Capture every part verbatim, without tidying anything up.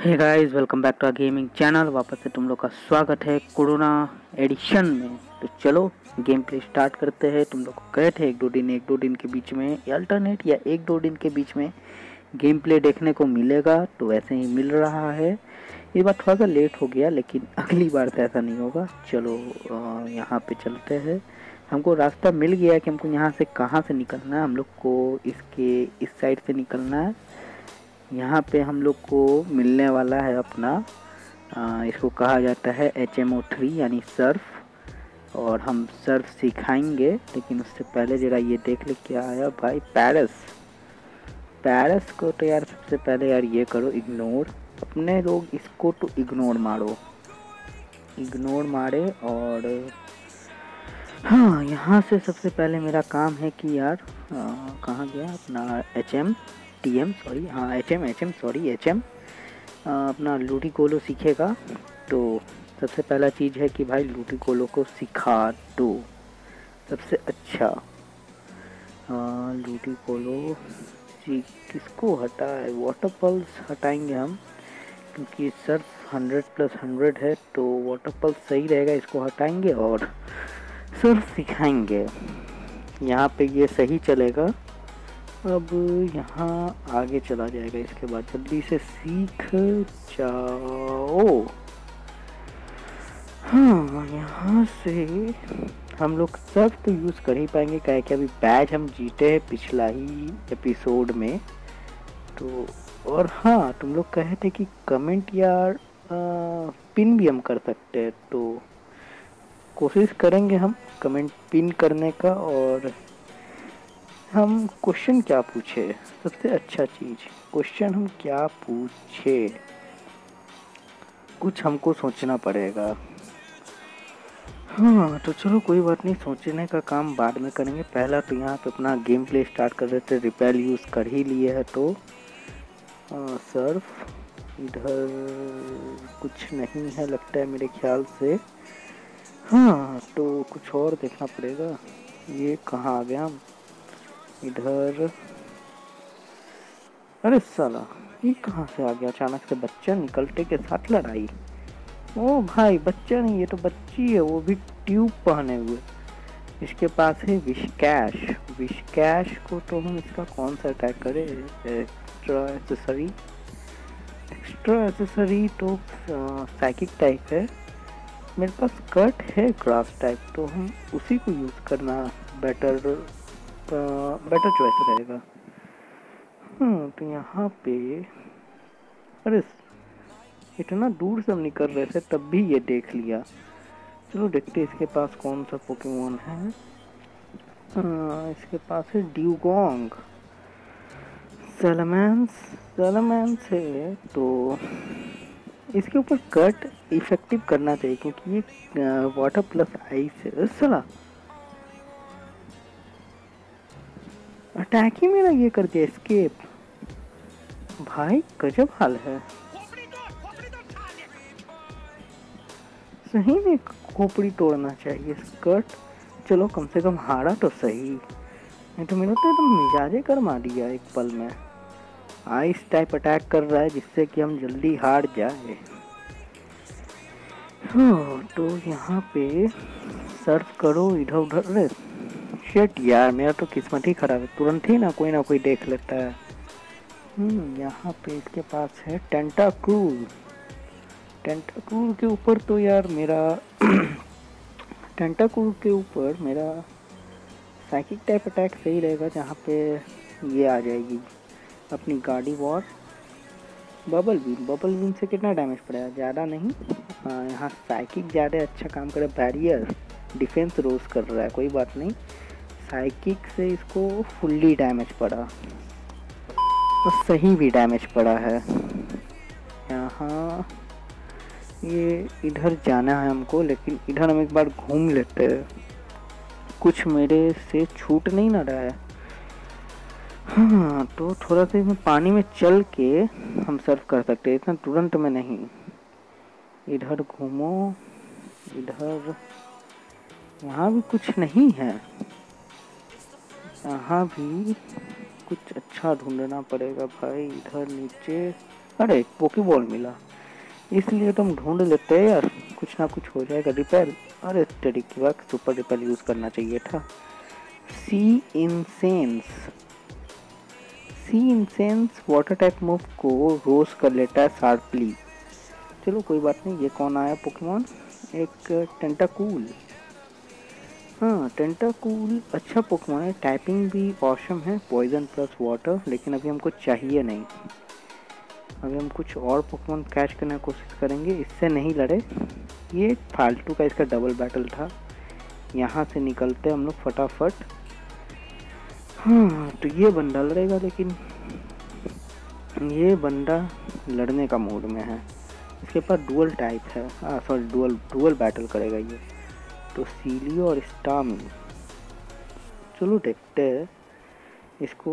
Hey guys, welcome back to our gaming channel. वापस से तुम लोग का स्वागत है कोरोना एडिशन में। तो चलो गेम प्ले स्टार्ट करते हैं। तुम लोग को कहे थे एक दो दिन एक दो दिन के बीच में या अल्टरनेट या एक दो दिन के बीच में गेम प्ले देखने को मिलेगा, तो वैसे ही मिल रहा है। इस बार थोड़ा सा लेट हो गया, लेकिन अगली बार तो ऐसा नहीं होगा। चलो यहाँ पे चलते हैं। हमको रास्ता मिल गया है कि हमको यहाँ से कहाँ से निकलना है। हम लोग को इसके इस साइड से निकलना है। यहाँ पे हम लोग को मिलने वाला है अपना आ, इसको कहा जाता है एच एम ओ थ्री यानी सर्फ, और हम सर्फ सिखाएंगे। लेकिन उससे पहले जरा ये देख ले क्या आया भाई। पैरिस पैरिस को तो यार सबसे पहले यार ये करो इग्नोर। अपने लोग इसको तो इग्नोर मारो, इग्नोर मारे। और हाँ, यहाँ से सबसे पहले मेरा काम है कि यार कहाँ गया अपना H M T M sorry हाँ H M H M sorry H M अपना लूटी कोलो सीखेगा। तो सबसे पहला चीज़ है कि भाई लूटी कोलो को सिखा दो सबसे अच्छा। आ, लूटी कोलो किसको हटा है, वाटर पल्स हटाएंगे हम, क्योंकि सर्फ हंड्रेड प्लस हंड्रेड है तो वाटर पल्स सही रहेगा। इसको हटाएंगे और सर्फ सिखाएंगे। यहाँ पे ये सही चलेगा। अब यहाँ आगे चला जाएगा। इसके बाद जल्दी से सीख जाओ। हाँ, यहाँ से हम लोग सर्फ तो यूज़ कर ही पाएंगे, क्या कि अभी बैच हम जीते हैं पिछला ही एपिसोड में। तो और हाँ, तुम लोग कहे थे कि कमेंट या पिन भी हम कर सकते हैं, तो कोशिश करेंगे हम कमेंट पिन करने का। और हम क्वेश्चन क्या पूछे, सबसे अच्छा चीज़ क्वेश्चन हम क्या पूछे, कुछ हमको सोचना पड़ेगा। हाँ तो चलो कोई बात नहीं, सोचने का काम बाद में करेंगे। पहला तो यहाँ पे अपना गेम प्ले स्टार्ट कर रहे थे। रिपेल यूज़ कर ही लिए है तो आ, सर्फ इधर कुछ नहीं है लगता है मेरे ख्याल से। हाँ तो कुछ और देखना पड़ेगा। ये कहाँ आ गया हम, इधर। अरे साला ये कहाँ से आ गया अचानक से। बच्चा निकलते के साथ लड़ाई। ओ भाई बच्चा नहीं, ये तो बच्ची है, वो भी ट्यूब पहने हुए। इसके पास है विशकैश। विशकैश को तो हम इसका कौन सा अटैक करें, एक्स्ट्रा एसेसरी। एक्स्ट्रा एसेसरी तो साइकिक टाइप है। मेरे पास कट है ग्रास टाइप, तो हम उसी को यूज़ करना बेटर बेटर चॉइस रहेगा। हम्म तो यहाँ पे अरे इतना दूर से हम निकल रहे थे तब भी ये देख लिया। चलो देखते इसके पास कौन सा पोकेमोन है। आ, इसके पास है ड्यूगोंग। सैलामेंस सैलामेंस है तो इसके ऊपर कट इफेक्टिव करना चाहिए, क्योंकि ये वाटर प्लस आइस है। साला अटैक ही मेरा ये कर दिया, एस्केप। भाई गजब हाल है सही में। खोपड़ी तोड़ना चाहिए स्कर्ट। चलो कम से कम हारा तो सही, नहीं तो मेरा तो एकदम मिजाजे गरमा दिया एक पल में। आइस टाइप अटैक कर रहा है जिससे कि हम जल्दी हार जाए। हाँ तो यहाँ पे सर्फ करो इधर उधर। अरे शेट यार, मेरा तो किस्मत ही खराब है, तुरंत ही ना कोई ना कोई देख लेता है। हम्म यहाँ पे इसके पास है टेंटाक्रूल। टेंटाक्रूल के ऊपर तो यार मेरा टेंटाक्रूल के ऊपर मेरा साइकिक टाइप अटैक सही रहेगा, जहाँ पे ये आ जाएगी अपनी गाड़ी वॉर। बबल बीम बबल बीम से कितना डैमेज पड़ेगा, ज़्यादा नहीं। हाँ यहाँ साइकिक ज़्यादा अच्छा काम करे। बैरियर डिफेंस रोज कर रहा है, कोई बात नहीं। साइकिक से इसको फुल्ली डैमेज पड़ा, तो सही भी डैमेज पड़ा है। यहाँ ये इधर जाना है हमको, लेकिन इधर हम एक बार घूम लेते हैं। कुछ मेरे से छूट नहीं ना रहा है। हाँ तो थोड़ा सा इसमें पानी में चल के हम सर्व कर सकते हैं, इतना तुरंत में नहीं। इधर घूमो, इधर यहाँ भी कुछ नहीं है। यहाँ भी कुछ अच्छा ढूंढना पड़ेगा भाई। इधर नीचे अरे पोकेबॉल मिला, इसलिए तो हम ढूंढ लेते हैं यार, कुछ ना कुछ हो जाएगा। रिपेल, अरे तेरी की वक्त सुपर रिपेल यूज करना चाहिए था। Sea incense, sea incense water type move को रोज कर लेता है शार्पली। चलो कोई बात नहीं। ये कौन आया पोकेमॉन? एक टेंटाकूल। हाँ टेंटाकूल अच्छा पोकेमॉन है, टाइपिंग भी ऑसम है, पॉइजन प्लस वाटर, लेकिन अभी हमको चाहिए नहीं। अभी हम कुछ और पोकेमॉन कैच करने की कोशिश करेंगे, इससे नहीं लड़े। ये फालतू का इसका डबल बैटल था। यहाँ से निकलते हम लोग फटाफट। हाँ तो ये बंदा लड़ेगा, लेकिन ये बंदा लड़ने का मूड में है। इसके पास डुअल टाइप है, हाँ सॉरी डुअल डुअल बैटल करेगा ये। तो सीलियो और स्टामी, चलो देखते हैं इसको।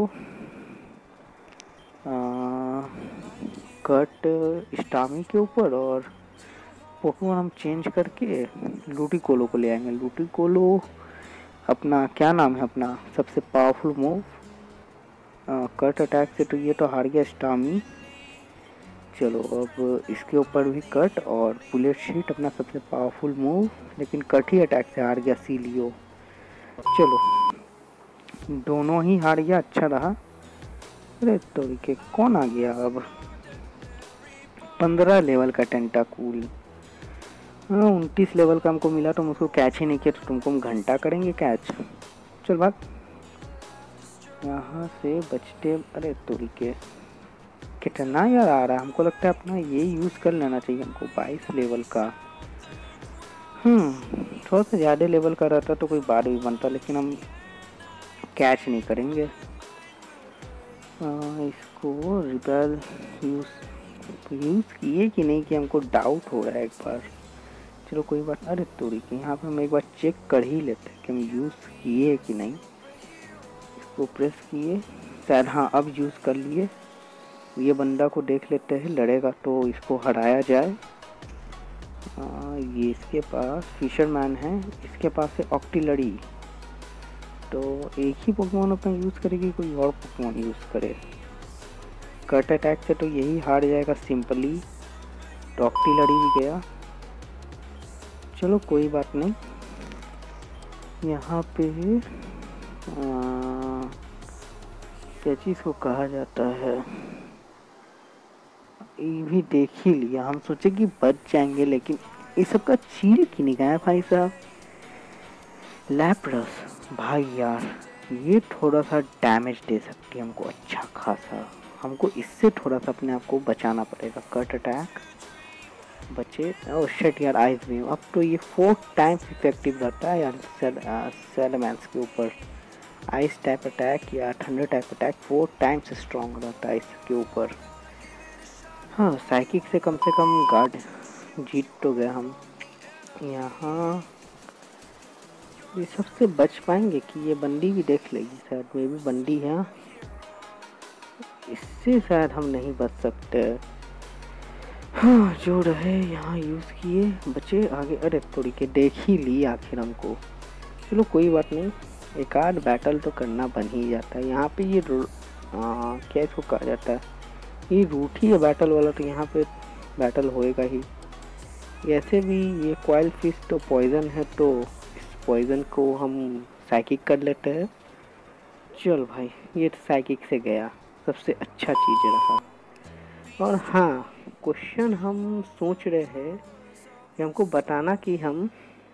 आ, कट स्टामी के ऊपर, और पोकेमॉन हम चेंज करके लूटिकोलो को ले आएंगे। लूटिकोलो अपना क्या नाम है, अपना सबसे पावरफुल मूव कट अटैक से, तो ये तो हार गया स्टामी। चलो अब इसके ऊपर भी कट और बुलेट शीट अपना सबसे पावरफुल मूव, लेकिन कट ही अटैक से हार गया सीलियो। चलो दोनों ही हार गया, अच्छा रहा। अरे तो के कौन आ गया अब? पंद्रह लेवल का टेंटाकूल। हाँ उनतीस लेवल का हमको मिला, तो हम उसको कैच ही नहीं किया, तो तुमको हम घंटा करेंगे कैच। चल भाग यहाँ से बचते। अरे तोरी के कितना यार आ रहा है, हमको लगता है अपना ये यूज़ कर लेना चाहिए हमको। बाईस लेवल का, हम्म थोड़ा सा ज़्यादा लेवल का रहता तो कोई बात भी बनता, लेकिन हम कैच नहीं करेंगे। आ, इसको रिपेल यूज़ यूज़ किए कि नहीं कि हमको डाउट हो रहा है एक बार। चलो कोई बात। अरे तोरी की यहाँ पे हम एक बार चेक कर ही लेते हैं कि हम यूज़ किए कि नहीं। इसको प्रेस किए शायद, हाँ अब यूज़ कर लिए। ये बंदा को देख लेते हैं, लड़ेगा तो इसको हराया जाए। आ, ये इसके पास फिशरमैन है, इसके पास है ऑक्टिलरी। तो एक ही पोकेमॉन अपना यूज़ करेगी, कोई और पोकेमॉन यूज़ करे। कट अटैक से तो यही हार जाएगा सिंपली। तो ऑक्टिलरी भी गया, चलो कोई बात नहीं। यहाँ पे क्या चीज़ को कहा जाता है, ये भी देख ही लिया। हम सोचे कि बच जाएंगे, लेकिन इस सब का चील की निगाह है भाई साहब। लैप्रस भाई यार, ये थोड़ा सा डैमेज दे सकती है हमको अच्छा खासा। हमको इससे थोड़ा सा अपने आप को बचाना पड़ेगा। कट अटैक बचे। ओह शिट यार, आइस बीम। अब तो ये फोर टाइम्स इफेक्टिव रहता है यार सेलमैन्स के ऊपर। आइस टाइप अटैक या thunder type attack four times strong रहता है इसके ऊपर। हाँ साइकिक से कम से कम गार्ड जीत तो गए हम। यहाँ ये सबसे बच पाएंगे कि ये बंदी भी देख लेगी, शायद में भी बंदी है, इससे शायद हम नहीं बच सकते। हाँ जो रहे यहाँ यूज़ किए, बचे आगे। अरे थोड़ी के देख ही ली आखिर हमको। चलो कोई बात नहीं, एक आध बैटल तो करना बन ही जाता है। यहाँ पे ये आ, क्या इसको कहा जाता है, ये रूट ही है बैटल वाला, तो यहाँ पे बैटल होएगा ही। ऐसे भी ये कॉइल फिश तो पॉइजन है, तो इस पॉइजन को हम साइकिक कर लेते हैं। चल भाई ये तो साइकिक से गया, सबसे अच्छा चीज़ रहा। और हाँ क्वेश्चन हम सोच रहे हैं कि हमको बताना कि हम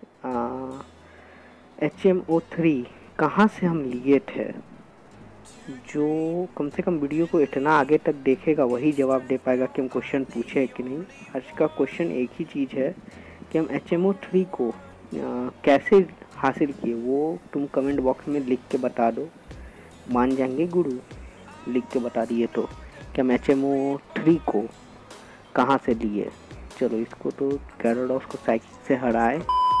एच एम ओ थ्री कहाँ से हम लिए थे। जो कम से कम वीडियो को इतना आगे तक देखेगा वही जवाब दे पाएगा कि हम क्वेश्चन पूछे कि नहीं। आज का क्वेश्चन एक ही चीज़ है कि हम एच एम ओ थ्री को आ, कैसे हासिल किए, वो तुम कमेंट बॉक्स में लिख के बता दो। मान जाएंगे गुरु, लिख के बता दिए तो कि हम एच एम ओ थ्री को कहाँ से लिए। चलो इसको तो गैराडोस को साइकिल से हराए।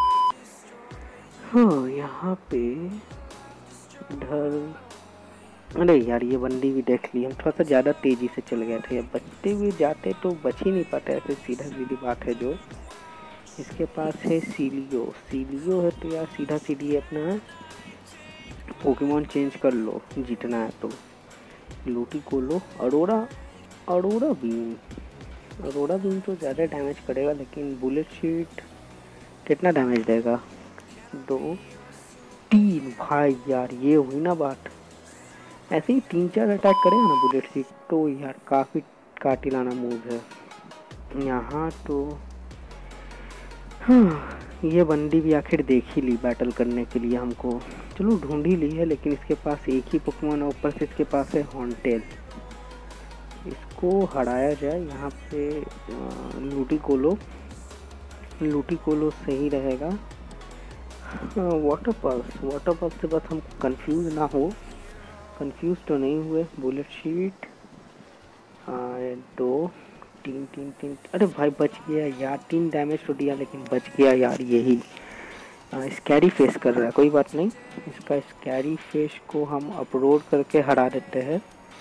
हाँ यहाँ पे इधर, अरे यार ये बंदी भी देख ली। हम थोड़ा सा ज़्यादा तेज़ी से चल गए थे, बचते हुए जाते तो बच ही नहीं पाते, ऐसे सीधा सीधी बात है। जो इसके पास है सीलियो, सीलियो है तो यार सीधा सीधी अपना पोकेमॉन चेंज कर लो, जीतना है तो। लूटी को लो, aurora aurora beam, aurora beam तो ज़्यादा डैमेज करेगा, लेकिन बुलेट शीट कितना डैमेज देगा? दो तीन। भाई यार ये हुई ना बात, ऐसे ही तीन चार अटैक करेगा ना बुलेट शीट तो यार काफ़ी काटिलाना मूव है यहाँ तो। हाँ, ये बंदी भी आखिर देख ही ली बैटल करने के लिए हमको। चलो ढूंढ ही ली है, लेकिन इसके पास एक ही पोकेमॉन है, ऊपर से इसके पास है हॉन्टेल। इसको हराया जाए यहाँ पे। लूटी कोलो, लूटी कोलो सही रहेगा। वाटर पल्स, वाटर पल्स से बस हम कंफ्यूज ना हो। कंफ्यूज तो नहीं हुए। बुलेट शीट दो, तीन तीन तीन। अरे भाई बच गया यार, तीन डैमेज तो दिया लेकिन बच गया यार। यही स्कैरी फेस कर रहा है, कोई बात नहीं। इसका स्कैरी फेस को हम अपलोड करके हरा देते हैं।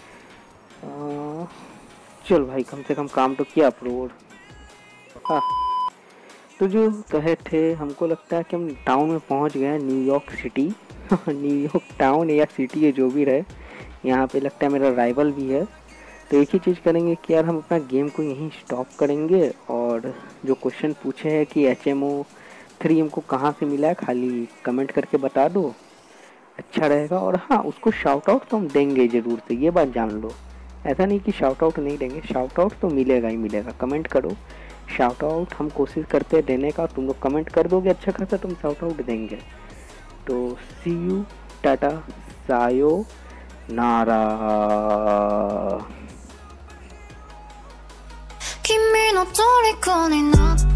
चल भाई कम से कम काम तो किया अपलोड। हाँ तो जो कहे थे, हमको लगता है कि हम टाउन में पहुंच गए हैं, न्यूयॉर्क सिटी। न्यूयॉर्क टाउन या सिटी है जो भी रहे, यहाँ पे लगता है मेरा राइवल भी है। तो एक ही चीज़ करेंगे कि यार हम अपना गेम को यहीं स्टॉप करेंगे, और जो क्वेश्चन पूछे हैं कि एच एम ओ थ्री हमको कहाँ से मिला है, खाली कमेंट करके बता दो, अच्छा रहेगा। और हाँ, उसको शाउट आउट तो हम देंगे ज़रूर से, ये बात जान लो। ऐसा नहीं कि शाउट आउट नहीं देंगे, शाउट आउट तो मिलेगा ही मिलेगा। कमेंट करो, शाउट आउट हम कोशिश करते हैं देने का। तुम लोग कमेंट कर दोगे अच्छा खासा, तुम शाउट आउट देंगे। तो सी यू, टाटा, सायो नारा। 君の虜になって